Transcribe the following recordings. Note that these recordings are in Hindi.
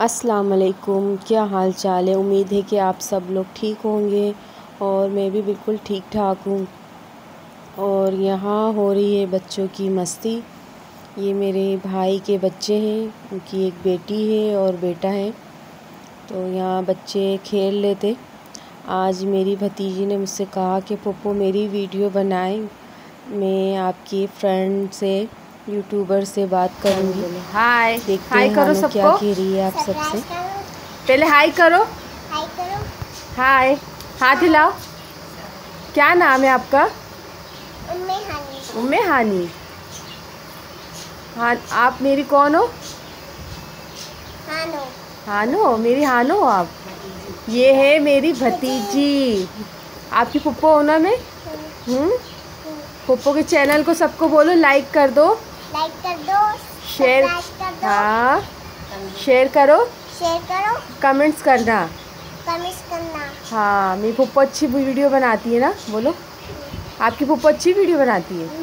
अस्सलाम वालेकुम। क्या हाल चाल है। उम्मीद है कि आप सब लोग ठीक होंगे और मैं भी बिल्कुल ठीक ठाक हूँ। और यहाँ हो रही है बच्चों की मस्ती। ये मेरे भाई के बच्चे हैं, उनकी एक बेटी है और बेटा है। तो यहाँ बच्चे खेल लेते। आज मेरी भतीजी ने मुझसे कहा कि पप्पू मेरी वीडियो बनाएं, मैं आपकी फ्रेंड से यूट्यूबर से बात करूँगी। हाय देखते हाय हैं करो हानो क्या सबको। कह रही है आप सबसे। पहले हाय करो। हाय करो। हाय, हाथ हिलाओ। क्या नाम है आपका? उम्मे हानी। उम्मे हानी। हाँ, आप मेरी कौन हो? हानो। हानो, मेरी हानो हो आप। ये है मेरी भतीजी। आपकी पुप्पो हो ना मैं? पुप्पो के चैनल को सबको बोलो लाइक कर दो, लाइक कर दो, शेयर सब्सक्राइब कर दो। हाँ, शेयर करो, शेयर करो, कमेंट्स करना। कमेंट्स करना। हाँ, मेरी पुप्पो अच्छी वीडियो बनाती है ना, बोलो। आपकी पुप्पो अच्छी वीडियो बनाती है।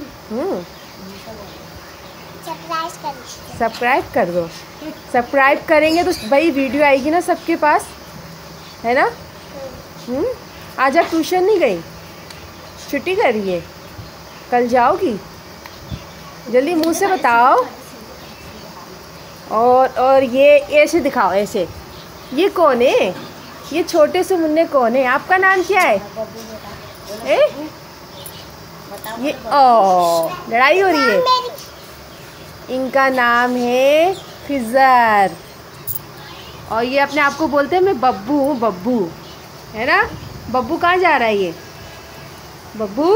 सब्सक्राइब कर। सब्सक्राइब कर दो। सब्सक्राइब करेंगे तो भाई वीडियो आएगी ना सबके पास, है ना। आज आप ट्यूशन नहीं गई? छुट्टी कर रही है? कल जाओगी? जल्दी मुंह से बताओ। और ये ऐसे दिखाओ, ऐसे। ये कौन है? ये छोटे से मुन्ने कौन है? आपका नाम क्या है? ये लड़ाई हो रही है। इनका नाम है फिज़र और ये अपने आप को बोलते हैं मैं बब्बू हूँ, बब्बू, है ना। बब्बू कहाँ जा रहा है ये? बब्बू।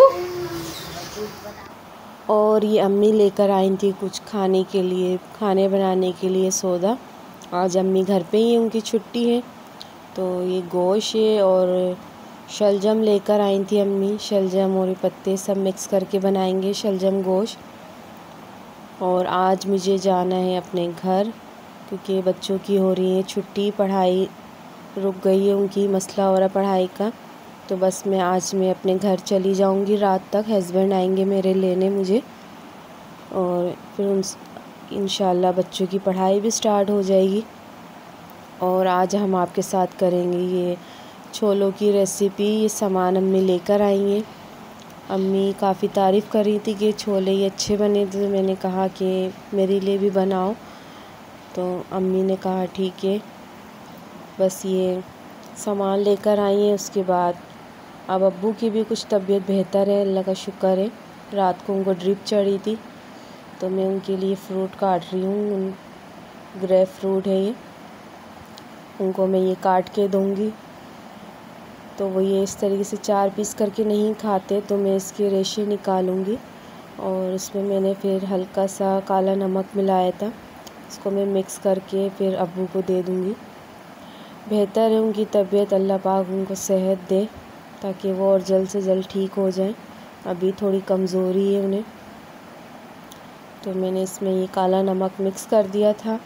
और ये अम्मी लेकर आई थी कुछ खाने के लिए, खाने बनाने के लिए सौदा। आज अम्मी घर पे ही है, उनकी छुट्टी है। तो ये गोश्त है और शलजम लेकर आई थी अम्मी। शलजम और ये पत्ते सब मिक्स करके बनाएंगे शलजम गोश्त। और आज मुझे जाना है अपने घर, क्योंकि बच्चों की हो रही है छुट्टी, पढ़ाई रुक गई है उनकी, मसला हो रहा पढ़ाई का। तो बस मैं अपने घर चली जाऊंगी रात तक। हस्बैंड आएंगे मेरे लेने मुझे और फिर इंशाल्लाह बच्चों की पढ़ाई भी स्टार्ट हो जाएगी। और आज हम आपके साथ करेंगे ये छोलों की रेसिपी। ये सामान अम्मी लेकर आई हैं। अम्मी काफ़ी तारीफ़ कर रही थी कि छोले ये अच्छे बने, तो मैंने कहा कि मेरे लिए भी बनाओ। तो अम्मी ने कहा ठीक है। बस ये सामान लेकर आई हैं। उसके बाद अब अब्बू की भी कुछ तबीयत बेहतर है, अल्लाह का शुक्र है। रात को उनको ड्रिप चढ़ी थी, तो मैं उनके लिए फ़्रूट काट रही हूँ। ग्रेप फ्रूट है ये, उनको मैं ये काट के दूँगी। तो वो ये इस तरीके से 4 पीस करके नहीं खाते, तो मैं इसके रेशे निकालूंगी। और इसमें मैंने फिर हल्का सा काला नमक मिलाया था, इसको मैं मिक्स करके फिर अब्बू को दे दूँगी। बेहतर है उनकी तबीयत, अल्लाह पाक उनको सेहत दे ताकि वो और जल्द से जल्द ठीक हो जाए। अभी थोड़ी कमज़ोरी है उन्हें। तो मैंने इसमें ये काला नमक मिक्स कर दिया था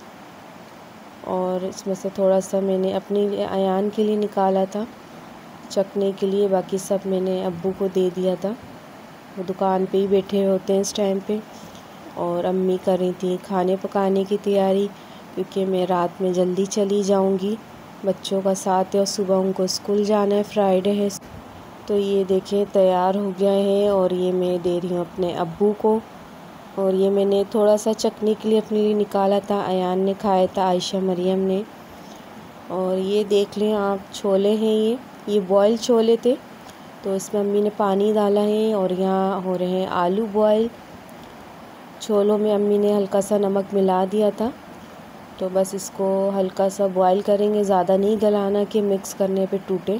और इसमें से थोड़ा सा मैंने अपनी अयान के लिए निकाला था चखने के लिए, बाकी सब मैंने अब्बू को दे दिया था। वो दुकान पे ही बैठे होते हैं इस टाइम पे। और अम्मी कर रही थी खाने पकाने की तैयारी, क्योंकि मैं रात में जल्दी चली जाऊंगी। बच्चों का साथ है और सुबह उनको स्कूल जाना है, फ्राइडे है। तो ये देखें तैयार हो गया है और ये मैं दे रही हूँ अपने अब्बू को। और ये मैंने थोड़ा सा चखने के लिए अपने लिए निकाला था, अयान ने खाया था, आयशा मरियम ने। और ये देख लें आप, छोले हैं ये बॉयल छोले थे। तो इसमें अम्मी ने पानी डाला है और यहाँ हो रहे हैं आलू बॉयल। छोलों में अम्मी ने हल्का सा नमक मिला दिया था। तो बस इसको हल्का सा बॉयल करेंगे, ज़्यादा नहीं गलाना कि मिक्स करने पे टूटे।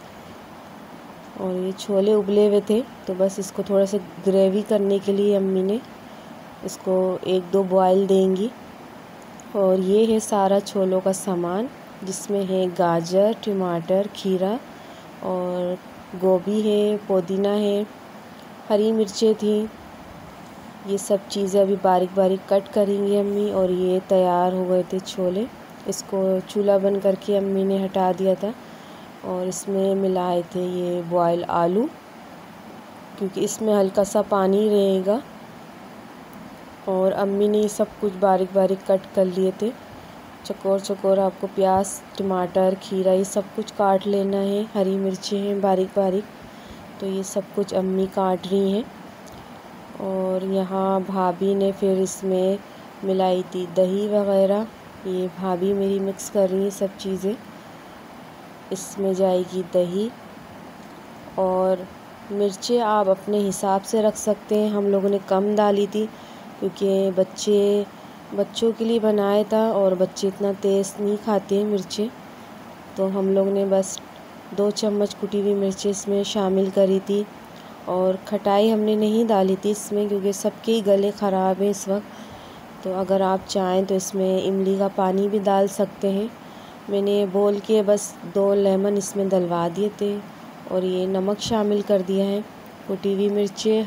और ये छोले उबले हुए थे, तो बस इसको थोड़ा सा ग्रेवी करने के लिए अम्मी ने इसको 1-2 बॉयल देंगी। और ये है सारा छोलों का सामान, जिसमें है गाजर, टमाटर, खीरा और गोभी है, पुदीना है, हरी मिर्चें थी। ये सब चीज़ें अभी बारीक बारीक कट करेंगी अम्मी। और ये तैयार हो गए थे छोले। इसको चूल्हा बंद करके अम्मी ने हटा दिया था और इसमें मिलाए थे ये बॉयल आलू, क्योंकि इसमें हल्का सा पानी रहेगा। और अम्मी ने सब कुछ बारीक बारीक कट कर लिए थे चकोर चकोर आपको प्याज, टमाटर, खीरा ये सब कुछ काट लेना है। हरी मिर्चें हैं बारीक बारीक, तो ये सब कुछ अम्मी काट रही हैं। और यहाँ भाभी ने फिर इसमें मिलाई थी दही वगैरह। ये भाभी मेरी मिक्स कर रही है सब चीज़ें। इसमें जाएगी दही और मिर्चें आप अपने हिसाब से रख सकते हैं। हम लोगों ने कम डाली थी क्योंकि बच्चों के लिए बनाया था और बच्चे इतना तेज़ नहीं खाते हैं मिर्चें, तो हम लोग ने बस 2 चम्मच कुटी हुई मिर्चें इसमें शामिल करी थी। और खटाई हमने नहीं डाली थी इसमें क्योंकि सबके ही गले ख़राब हैं इस वक्त। तो अगर आप चाहें तो इसमें इमली का पानी भी डाल सकते हैं। मैंने बोल के बस 2 लेमन इसमें डलवा दिए थे। और ये नमक शामिल कर दिया है, कुटी हुई मिर्चें,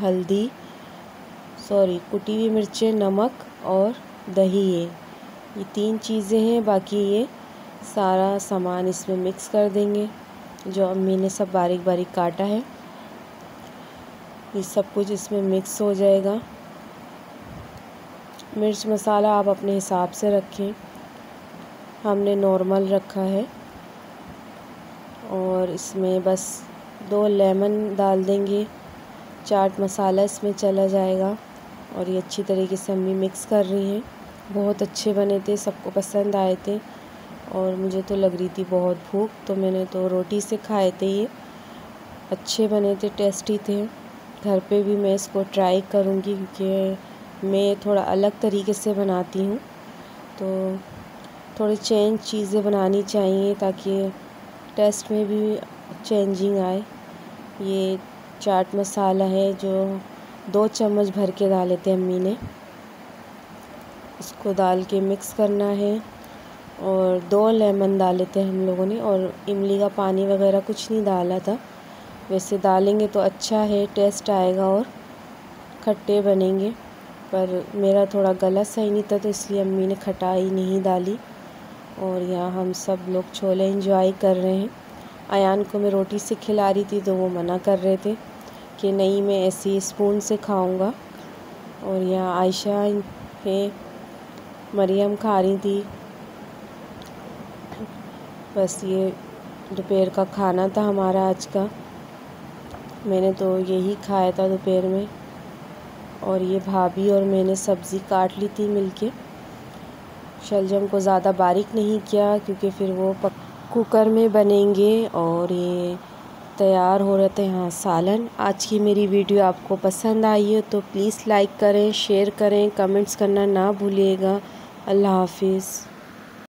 कुटी हुई मिर्चें, नमक और दही है। ये 3 चीज़ें हैं। बाकी ये सारा सामान इसमें मिक्स कर देंगे जो अम्मी ने सब बारीक बारीक काटा है। ये सब कुछ इसमें मिक्स हो जाएगा। मिर्च मसाला आप अपने हिसाब से रखें, हमने नॉर्मल रखा है। और इसमें बस 2 लेमन डाल देंगे, चाट मसाला इसमें चला जाएगा। और ये अच्छी तरीके से अम्मी मिक्स कर रही हैं। बहुत अच्छे बने थे, सबको पसंद आए थे। और मुझे तो लग रही थी बहुत भूख, तो मैंने तो रोटी से खाए थे। ये अच्छे बने थे, टेस्टी थे। घर पे भी मैं इसको ट्राई करूँगी क्योंकि मैं थोड़ा अलग तरीके से बनाती हूँ, तो थोड़ी चेंज चीज़ें बनानी चाहिए ताकि टेस्ट में भी चेंजिंग आए। ये चाट मसाला है जो 2 चम्मच भर के डाले थे अम्मी ने। इसको डाल के मिक्स करना है। और 2 लेमन डाले थे हम लोगों ने, और इमली का पानी वगैरह कुछ नहीं डाला था। वैसे डालेंगे तो अच्छा है, टेस्ट आएगा और खट्टे बनेंगे। पर मेरा थोड़ा गला सही नहीं था तो इसलिए अम्मी ने खटाई नहीं डाली। और यहाँ हम सब लोग छोले एंजॉय कर रहे हैं। अयान को मैं रोटी से खिला रही थी तो वो मना कर रहे थे कि नहीं, मैं ऐसी स्पून से खाऊंगा। और यहाँ आयशा है, मरियम खा रही थी। बस ये दोपहर का खाना था हमारा आज का। मैंने तो यही खाया था दोपहर में। और ये भाभी और मैंने सब्ज़ी काट ली थी मिलके। शलजम को ज़्यादा बारीक नहीं किया क्योंकि फिर वो कुकर में बनेंगे। और ये तैयार हो रहे थे यहाँ सालन। आज की मेरी वीडियो आपको पसंद आई हो तो प्लीज़ लाइक करें, शेयर करें, कमेंट्स करना ना भूलिएगा। अल्लाह हाफिज़।